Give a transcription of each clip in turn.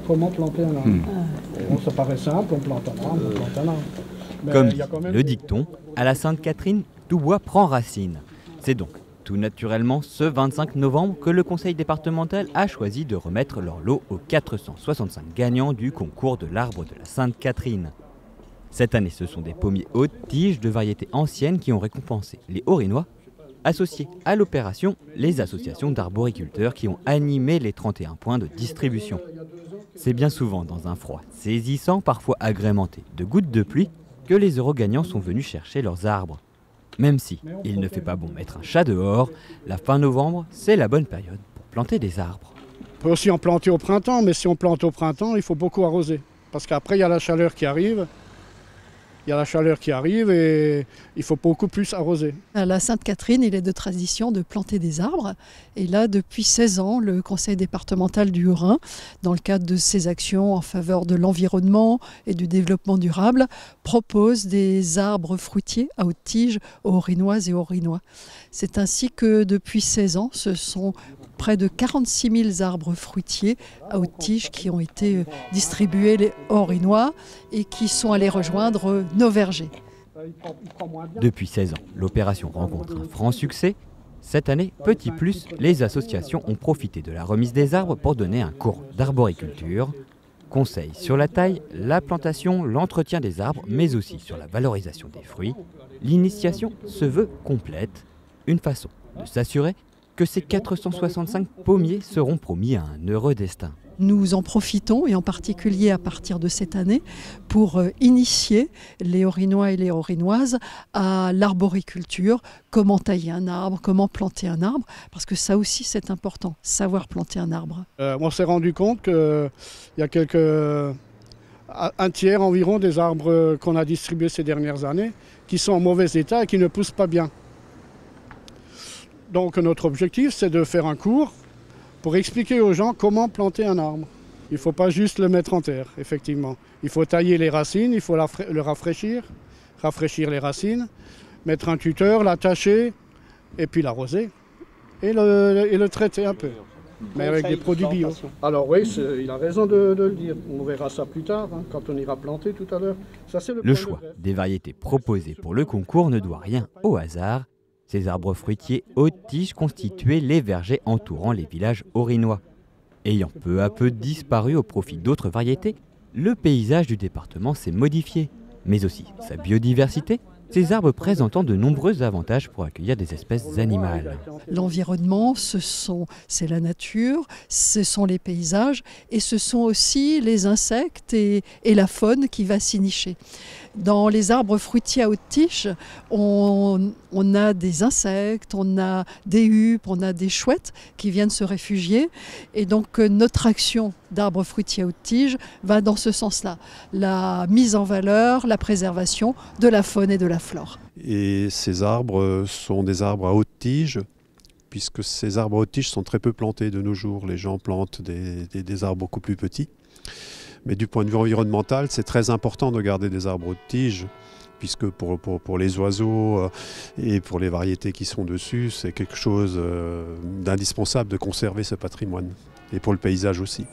comment planter un arbre. Bon, ça paraît simple, on plante un arbre, on plante un arbre. Mais Comme il y a quand même le dicton, à la Sainte-Catherine, tout bois prend racine. C'est donc tout naturellement ce 25 novembre que le conseil départemental a choisi de remettre leur lot aux 465 gagnants du concours de l'arbre de la Sainte-Catherine. Cette année, ce sont des pommiers hautes tiges de variétés anciennes qui ont récompensé les Haut-Rhinois, associés à l'opération les associations d'arboriculteurs qui ont animé les 31 points de distribution. C'est bien souvent dans un froid saisissant, parfois agrémenté de gouttes de pluie, que les heureux gagnants sont venus chercher leurs arbres. Même si il ne fait pas bon mettre un chat dehors, la fin novembre, c'est la bonne période pour planter des arbres. On peut aussi en planter au printemps, mais si on plante au printemps, il faut beaucoup arroser. Parce qu'après, il y a la chaleur qui arrive. Et il faut beaucoup plus arroser. À la Sainte-Catherine, il est de tradition de planter des arbres. Et là, depuis 16 ans, le conseil départemental du Haut-Rhin, dans le cadre de ses actions en faveur de l'environnement et du développement durable, propose des arbres fruitiers à haute tige aux Haut-Rhinoises et aux Haut-Rhinois. C'est ainsi que depuis 16 ans, ce sont près de 46 000 arbres fruitiers à haute tige qui ont été distribués les Haut-Rhinois et qui sont allés rejoindre nos vergers. Depuis 16 ans, l'opération rencontre un franc succès. Cette année, petit plus, les associations ont profité de la remise des arbres pour donner un cours d'arboriculture. Conseils sur la taille, la plantation, l'entretien des arbres, mais aussi sur la valorisation des fruits. L'initiation se veut complète, une façon de s'assurer que ces 465 pommiers seront promis à un heureux destin. Nous en profitons, et en particulier à partir de cette année, pour initier les Haut-Rhinois et les Haut-Rhinoises à l'arboriculture, comment tailler un arbre, comment planter un arbre, parce que ça aussi c'est important, savoir planter un arbre. On s'est rendu compte qu'il y a un tiers environ des arbres qu'on a distribués ces dernières années qui sont en mauvais état et qui ne poussent pas bien. Donc notre objectif, c'est de faire un cours pour expliquer aux gens comment planter un arbre. Il ne faut pas juste le mettre en terre, effectivement. Il faut tailler les racines, il faut le rafraîchir les racines, mettre un tuteur, l'attacher, et puis l'arroser, et le traiter un peu, mais avec des produits bio. Alors oui, il a raison de le dire. On verra ça plus tard, quand on ira planter tout à l'heure. Le choix des variétés proposées pour le concours ne doit rien au hasard. Ces arbres fruitiers haute tige constituaient les vergers entourant les villages haut-rhinois. Ayant peu à peu disparu au profit d'autres variétés, le paysage du département s'est modifié, mais aussi sa biodiversité, ces arbres présentant de nombreux avantages pour accueillir des espèces animales. L'environnement, c'est la nature, ce sont les paysages et ce sont aussi les insectes et la faune qui va s'y nicher. Dans les arbres fruitiers à haute tige, on a des insectes, on a des huppes, on a des chouettes qui viennent se réfugier. Et donc notre action d'arbres fruitiers à haute tige va dans ce sens-là. La mise en valeur, la préservation de la faune et de la flore. Et ces arbres sont des arbres à haute tige, puisque ces arbres à haute tige sont très peu plantés de nos jours. Les gens plantent des arbres beaucoup plus petits. Mais du point de vue environnemental, c'est très important de garder des arbres haute tige, puisque pour les oiseaux et pour les variétés qui sont dessus, c'est quelque chose d'indispensable de conserver ce patrimoine, et pour le paysage aussi.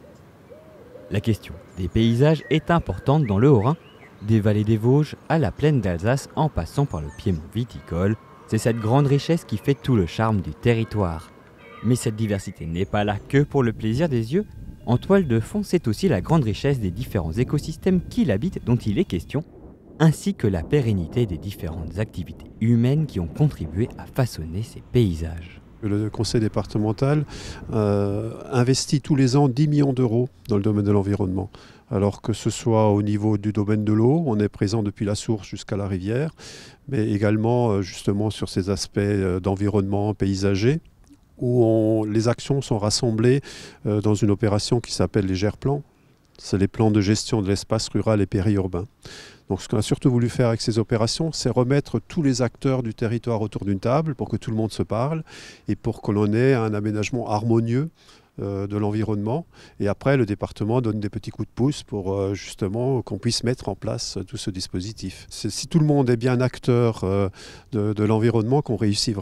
La question des paysages est importante dans le Haut-Rhin, des vallées des Vosges à la plaine d'Alsace en passant par le piémont viticole. C'est cette grande richesse qui fait tout le charme du territoire. Mais cette diversité n'est pas là que pour le plaisir des yeux. En toile de fond, c'est aussi la grande richesse des différents écosystèmes qui l'habitent dont il est question, ainsi que la pérennité des différentes activités humaines qui ont contribué à façonner ces paysages. Le conseil départemental investit tous les ans 10 millions d'euros dans le domaine de l'environnement. Alors que ce soit au niveau du domaine de l'eau, on est présent depuis la source jusqu'à la rivière, mais également justement sur ces aspects d'environnement paysager, où les actions sont rassemblées dans une opération qui s'appelle les GERPlans. C'est les plans de gestion de l'espace rural et périurbain. Donc ce qu'on a surtout voulu faire avec ces opérations, c'est remettre tous les acteurs du territoire autour d'une table pour que tout le monde se parle et pour que l'on ait un aménagement harmonieux de l'environnement. Et après, le département donne des petits coups de pouce pour justement qu'on puisse mettre en place tout ce dispositif. C'est si tout le monde est bien acteur de l'environnement qu'on réussit vraiment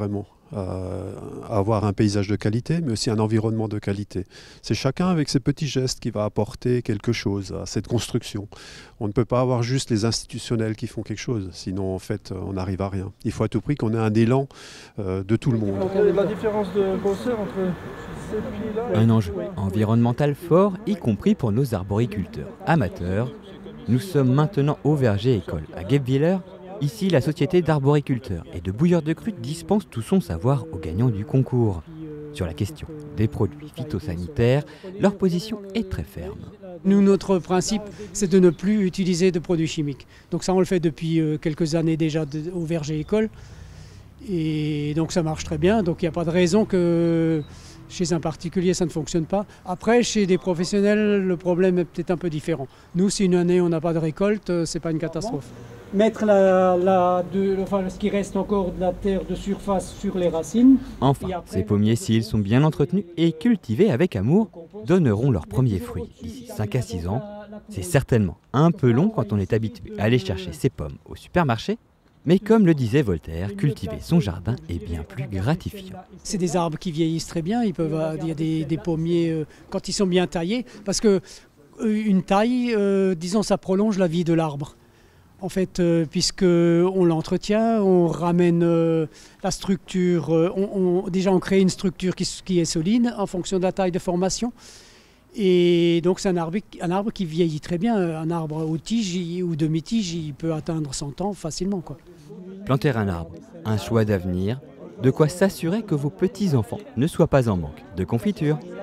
avoir un paysage de qualité, mais aussi un environnement de qualité. C'est chacun avec ses petits gestes qui va apporter quelque chose à cette construction. On ne peut pas avoir juste les institutionnels qui font quelque chose, sinon en fait on n'arrive à rien. Il faut à tout prix qu'on ait un élan de tout le monde. La différence de grosseur entre ces pieds-là... Un enjeu environnemental fort, y compris pour nos arboriculteurs amateurs. Nous sommes maintenant au verger école à Guebwiller. Ici, la société d'arboriculteurs et de bouilleurs de crues dispense tout son savoir aux gagnants du concours. Sur la question des produits phytosanitaires, leur position est très ferme. Nous, notre principe, c'est de ne plus utiliser de produits chimiques. Donc ça, on le fait depuis quelques années déjà au verger école. Et donc ça marche très bien. Donc il n'y a pas de raison que chez un particulier, ça ne fonctionne pas. Après, chez des professionnels, le problème est peut-être un peu différent. Nous, si une année, on n'a pas de récolte, ce n'est pas une catastrophe. Mettre ce qui reste encore de la terre de surface sur les racines. Enfin, ces pommiers, s'ils sont bien entretenus et cultivés avec amour, donneront leurs premiers fruits d'ici 5 à 6 ans. C'est certainement un peu long quand on est habitué à aller chercher ses pommes au supermarché, mais comme le disait Voltaire, cultiver son jardin est bien plus gratifiant. C'est des arbres qui vieillissent très bien, il y a des pommiers quand ils sont bien taillés, parce que une taille, disons, ça prolonge la vie de l'arbre. En fait, puisqu'on l'entretient, on ramène la structure, déjà on crée une structure qui est solide en fonction de la taille de formation. Et donc c'est un arbre qui vieillit très bien. Un arbre aux tiges ou demi-tige, il peut atteindre 100 ans facilement, quoi. Planter un arbre, un choix d'avenir, de quoi s'assurer que vos petits-enfants ne soient pas en manque de confiture.